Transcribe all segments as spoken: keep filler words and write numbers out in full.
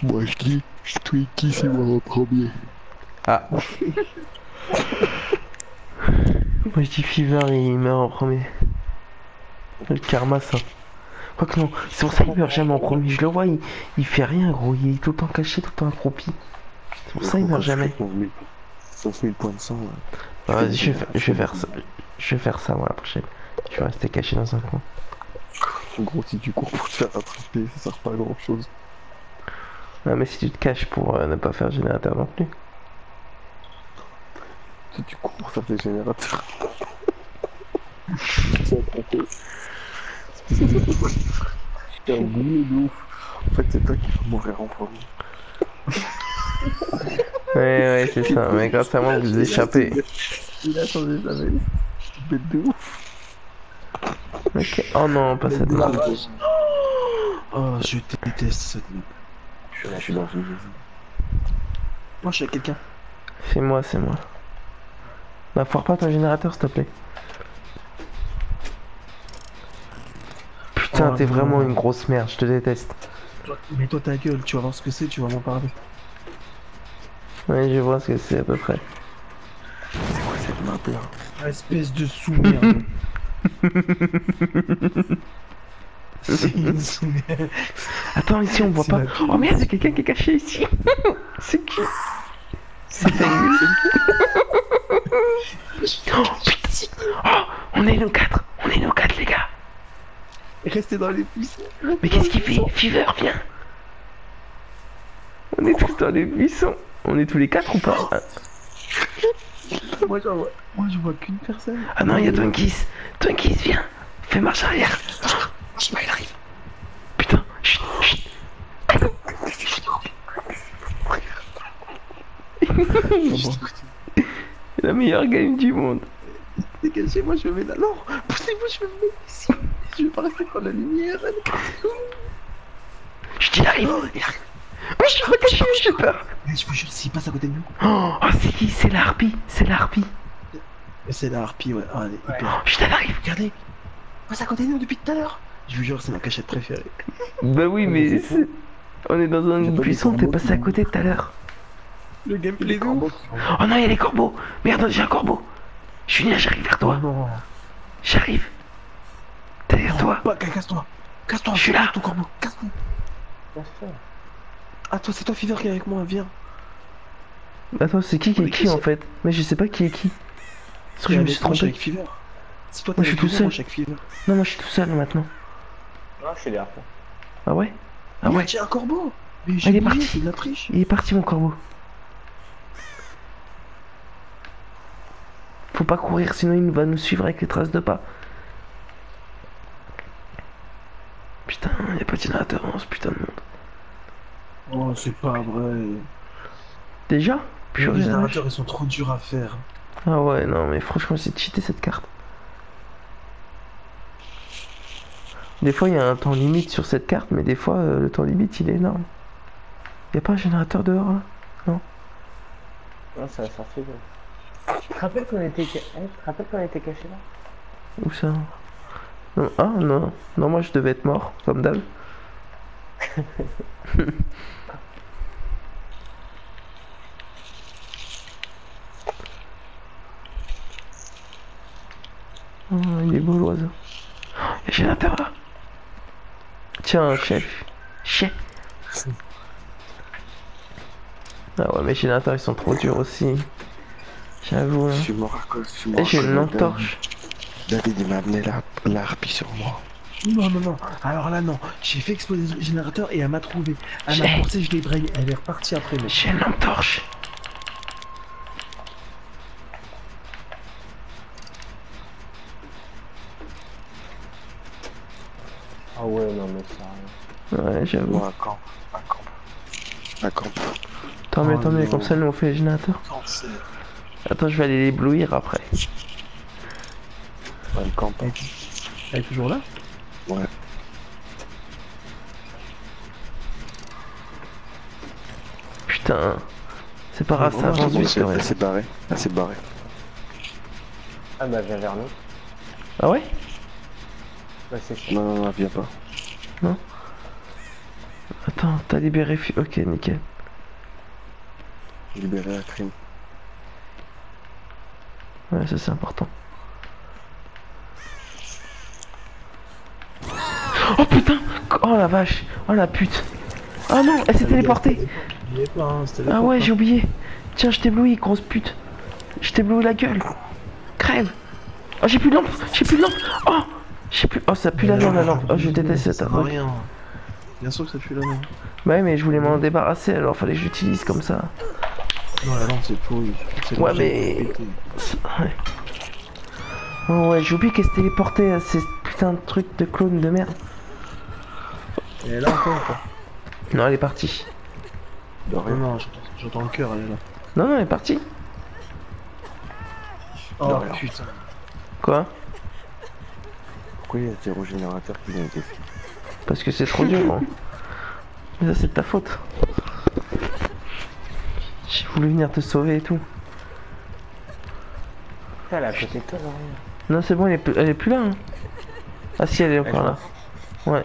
Moi je dis, je tweet qui c'est moi en premier. Ah. Moi je dis Fever et il meurt en premier. Le karma ça. Quoique non, c'est pour ça qu'il meurt jamais en premier. Je le vois, il, il fait rien gros, il est tout le temps caché, tout le temps accroupi. C'est pour ça qu'il meurt jamais. Sauf mille points de sang. Bah, vas-y, je vais, faire, je vais faire ça. Je vais faire ça moi la prochaine. Je vais rester caché dans un coin. En gros, si tu cours pour te faire attraper, ça sert pas à grand chose. Non mais si tu te caches pour euh, ne pas faire générateur non plus. Si tu cours pour faire des générateurs. C'est attrapé. C'est un boulet de ouf. En fait, c'est toi qui vas mourir en premier. Ouais, ouais, c'est ça, mais grâce à moi vous échappez. Il a changé sa veste. Bête de ouf. Ok, oh non, pas cette map. Oh, je déteste cette map. Je suis là, je suis dans une maison. Moi, je suis avec quelqu'un. C'est moi, c'est moi. Bah, foire pas ton générateur, s'il te plaît. Putain, Oh, t'es non. vraiment une grosse merde, je te déteste. Mais toi, ta gueule, tu vas voir ce que c'est, tu vas m'en parler. Ouais, je vois ce que c'est à peu près. C'est quoi cette map là? Espèce de sous-merde. C'est une sous-merde. Attends, ici on voit pas. Oh merde, c'est quelqu'un qui est caché ici. C'est qui? C'est Fengu. Oh putain. Oh, on est nous quatre. On est nous quatre, les gars. Restez dans les buissons. Mais qu'est-ce qu'il fait? Fever, viens. On est tous dans les buissons. On est tous les quatre ou pas? Moi, j'en vois... Moi, je vois qu'une personne. Ah non, il y a Twinkies. Twinkies, viens. Fais marche arrière. Je sais pas, il arrive. Putain, chut, chut. La meilleure game du monde. Dégagez-moi, je me mets là. Non, poussez-moi, je me mets ici. Je vais pas rester dans la lumière. Chut, il arrive. Oh, il arrive. Oh, je suis recaché, j'ai peur. Mais je vous jure, s'il passe à côté de nous. Oh, oh c'est qui? C'est la harpie. C'est la harpie. C'est la harpie, ouais. Ah, elle est hyper. Oh, putain, elle arrive. Regardez. Il passe à côté de nous depuis tout à l'heure. Je vous jure, c'est ma cachette préférée. Bah oui, mais c'est... On est dans un J'ai pas buisson, des t'es corbeaux passé qui à vont- côté tout à l'heure. Le gameplay de ouf. Oh non, il y a les corbeaux. Merde, j'ai un corbeau. Julien, j'arrive vers Oh toi. non. J'arrive. Derrière toi. Pas, casse-toi. Casse-toi. Je suis là. Ton corbeau. Casse-toi. Ah, toi, c'est toi, Fever, qui est avec moi. Viens. Attends, c'est qui qui est Mais qui qui en c'est fait? Mais je sais pas qui est qui. Parce que je me suis Moi, je suis trompé. avec Fever. Si toi, Moi, t'es je suis avec tout Fever, seul. moi, je suis avec Fever. Non, moi je suis tout seul maintenant. Non, je suis derrière toi. Ah ouais? Ah Mais ouais? j'ai un corbeau. Mais Ah, j'ai il est oublié, parti. c'est de la triche. Il est parti mon corbeau. Faut pas courir sinon il va nous suivre avec les traces de pas. Putain, y'a pas de générateur dans ce putain de monde. Oh, c'est pas vrai. Déjà? Les Purée, la vache. générateurs, ils sont trop durs à faire. Ah ouais, non mais franchement c'est cheaté cette carte. Des fois il y a un temps limite sur cette carte, mais des fois euh, le temps limite il est énorme. Y'a pas un générateur dehors là? Non, ça va sortir. Tu te rappelles qu'on était, ca- eh, tu te rappelles qu'on était caché là? Où ça? Non, ah non, non moi je devais être mort, comme d'hab. Oh, il est beau l'oiseau. Oh, il y a un générateur là. Tiens, chef. Chef. Ah ouais, mes générateurs ils sont trop durs aussi. J'avoue. Je Hein. suis mort à cause. Je suis Et mort j'ai à une cause lampe de- torche. David, il m'a amené la, la harpie sur moi. Non, non, non. Alors là, non. J'ai fait exploser le générateur et elle m'a trouvé. Elle m'a J'ai- forcé, je l'ai braillé. Elle est repartie après. Mais... J'ai une lampe torche. Ah ouais, non, mais ça. Ouais, j'avoue. Bon, à camp. À camp. À camp. Tant mieux, Oh tant mieux, non. comme ça nous on fait les générateurs. Cancer. Attends, je vais aller l'éblouir après. Ouais, le camp. Elle est toujours là? Ouais. Putain. C'est pas grave, ça Bon, avance bon, vite c'est- quand même. Elle s'est barrée. Elle s'est barrée. Ah bah, viens vers nous. Ah ouais? Bah, c'est ça. Non, non, non, viens pas. Attends, Attends, t'as libéré... Fi- Ok, nickel. Libérer la crime. Ouais, ça c'est important. Oh putain! Oh la vache! Oh la pute! Oh non, elle s'est téléportée! Ah ouais, j'ai oublié! Tiens, je t'éblouis, grosse pute! Je t'éblouis la gueule! Crève! Oh, j'ai plus de lampe! J'ai plus de lampe! Oh! J'ai plus... Oh, ça pue la lampe, la lampe! Oh, je déteste cette Ça arme. rien. Bien sûr que ça pue la lampe. Bah ouais, mais je voulais m'en débarrasser, alors fallait que j'utilise comme ça. Non, la lampe c'est pourri. Ouais, mais... Ouais. Oh ouais, j'ai oublié qu'elle se téléportait à ces putains de trucs de clones de merde. Elle est là encore ou pas? Non, elle est partie. Non, non, j'entends le cœur, elle est là. Non, non, elle est partie. Oh putain. Quoi? Pourquoi il y a des régénérateurs qui viennent été faits? Parce que c'est trop dur. Hein. Mais ça, c'est de ta faute. J'ai voulu venir te sauver et tout. Putain, elle est à côté de toi, là. Non, c'est bon, elle est, plus... elle est plus là. Hein. Ah si, elle est encore là. Ouais.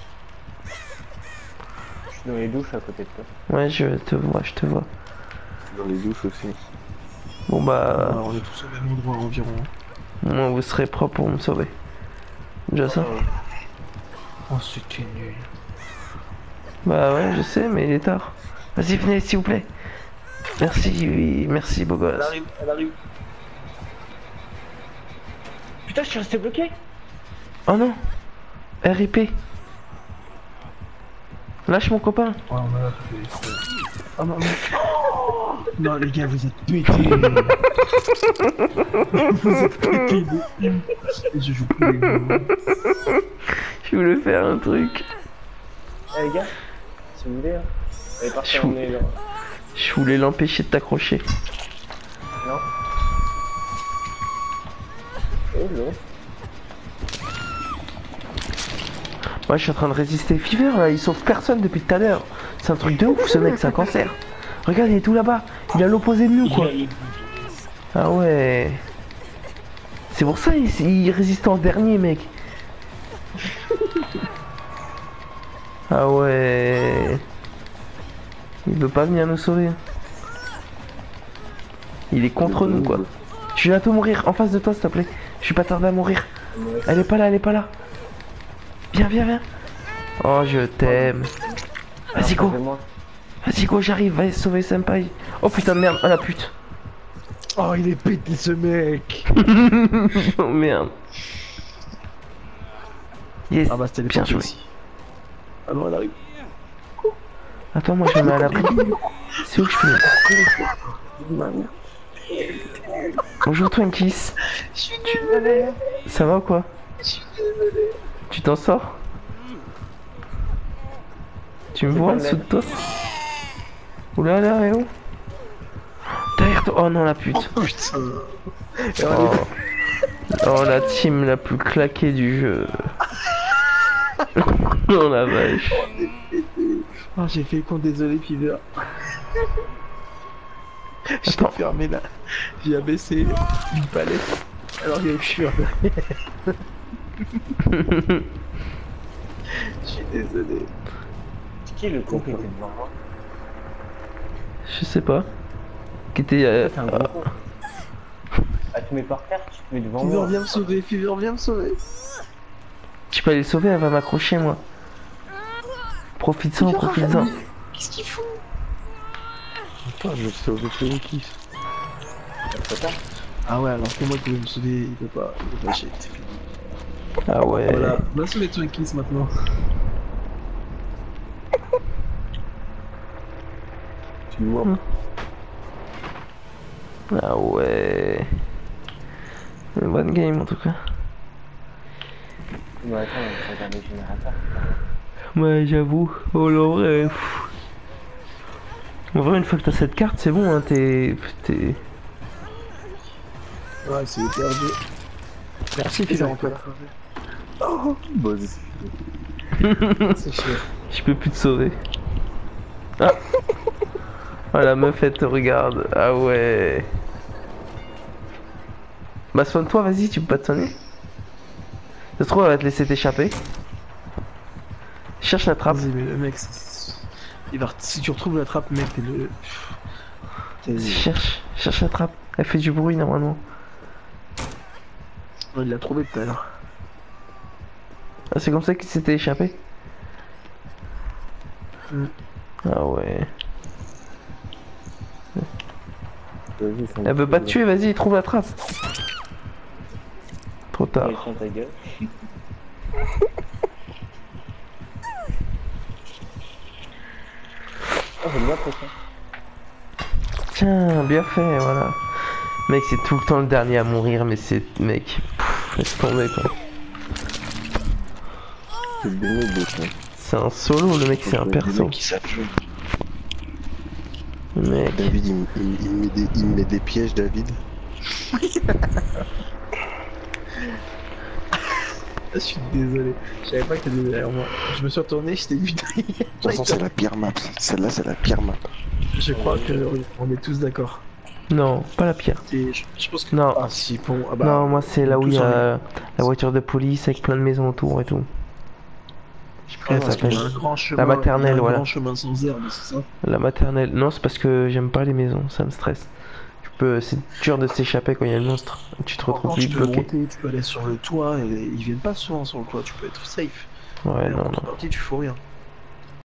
Je suis dans les douches à côté de toi. Ouais, je te vois, je te vois. Dans les douches aussi. Bon bah... Alors, on est tous au même endroit environ. Moi, vous serez propre pour me sauver. Déjà ça? Oh, c'était nul. Bah ouais, je sais, mais il est tard. Vas-y, venez, s'il vous plaît. Merci, oui, merci, beau gosse. Elle arrive, elle arrive. Putain, je suis resté bloqué. Oh non! R I P. Lâche mon copain. Ouais, on a fait. Oh non, non. Non, les gars, vous êtes pétés. Vous êtes pétés de une. Je joue plus les mots. Je voulais faire un truc. Eh les gars, si vous voulez, hein. Elle est partie Je en vous- est Je voulais l'empêcher de t'accrocher. Non. Oh non. Moi, je suis en train de résister. Fever, là, il sauve personne depuis tout à l'heure. C'est un truc de ouf, ce mec, c'est un cancer. Regarde, il est tout là-bas. Il est à l'opposé de nous, quoi. Ah ouais. C'est pour ça il, il résiste en dernier, mec. Ah ouais. Il veut pas venir nous sauver. Il est contre nous, quoi. Je vais bientôt mourir. En face de toi, s'il te plaît. Je suis pas tardé à mourir. Elle est pas là, elle est pas là. Viens, viens, viens. Oh, je t'aime. Vas-y, go. Moi. Vas-y, go, j'arrive. Va sauver Senpai. Oh putain de merde. Oh la pute. Oh, il est pété ce mec. Oh merde. Yes. Ah bah, c'était Bien joué. ici. Ah non, elle arrive. Attends, moi je me mets à l'abri. C'est où que je peux. Bonjour Twinkies. Je suis désolé. Ça va ou quoi? Je suis désolé. Tu t'en sors? Tu me vois en dessous de toi? Oula là, eh oh. Derrière toi. Oh non, la pute. Oh putain. Oh. Oh, la team la plus claquée du jeu. Oh la vache. Oh, j'ai fait con, désolé, Fever. J'ai Attends. fermé là. J'ai abaissé une palette. Alors il y a eu chiant. Je suis désolé. C'est qui le con qui était devant moi? Je sais pas. Qui était. Euh, C'est un gros con. Ah, tu mets par terre, tu te mets devant Fever, moi. viens me sauver. Fever, viens me sauver. Tu peux aller sauver, elle va m'accrocher moi. Profite-en, profite-en. Qu'est-ce qu'il fout? Attends, je vais te sauver Twinkies. Ah ouais, alors que moi qui veux me sauver, il peut pas. Il peut pas chier. Ah ouais. Voilà, on va sauver Twinkies maintenant. Tu me vois? Ah ouais. Une bonne game en tout cas. Mais attends, on regarde les générateurs. Ouais, j'avoue. Oh là, vrai. pff. En vrai, une fois que t'as cette carte, c'est bon, hein, t'es. T'es. Ouais, c'est perdu. Merci Fever encore. Oh, bon, c'est chiant. Je peux plus te sauver. Ah. Oh la meuf, elle te regarde. Ah ouais. Bah soigne-toi, vas-y, tu peux pas te soigner. Ça se trouve, elle va te laisser t'échapper. Cherche la trappe. Vas-y, mais le mec, c'est- Il va... Si tu retrouves la trappe, mec, t'es le... T'es- Cherche, cherche la trappe. Elle fait du bruit normalement. Non, il l'a trouvé tout à l'heure. Ah, c'est comme ça qu'il s'était échappé. Mm. Ah ouais. Vas-y, c'est un Elle veut petit pas peu- te tuer, vas-y, trouve la trappe. Trop tard. Ouais, ferme ta gueule. Oh, j'aime bien ça. Tiens, bien fait, voilà. Mec, c'est tout le temps le dernier à mourir, mais c'est... Mec, pff, laisse tomber quoi. C'est le béné de ça. C'est un solo, le mec, c'est un Le perso. mec qui savent jouer. Mec, David, il, me- il, me- il me met des, il me met des pièges, David. Je suis désolé. Je savais pas que t'étais derrière moi. Je me suis retourné, je t'ai vu derrière. De toute façon, c'est la pire map. Celle-là, c'est la pire map. Je crois que oui, on est tous d'accord. non, pas la pire. Et Je, je pense que... Non. Ah si, bon... Ah bah, Non, moi c'est là où il y tous en a la voiture de police avec plein de maisons autour et tout. Je sais plus Ah, comment parce ça qu'il y a s'appelle. un grand chemin, La maternelle, il y a un voilà. grand chemin sans herbe, c'est ça? La maternelle. Non, c'est parce que j'aime pas les maisons, ça me stresse. Tu peux... C'est dur de s'échapper quand il y a le monstre. Tu te retrouves Encore, tu vite peux bloqué. monter, tu peux aller sur le toit, et ils viennent pas souvent sur le toit, tu peux être safe. Ouais, Et non, en non. partie, tu fous rien.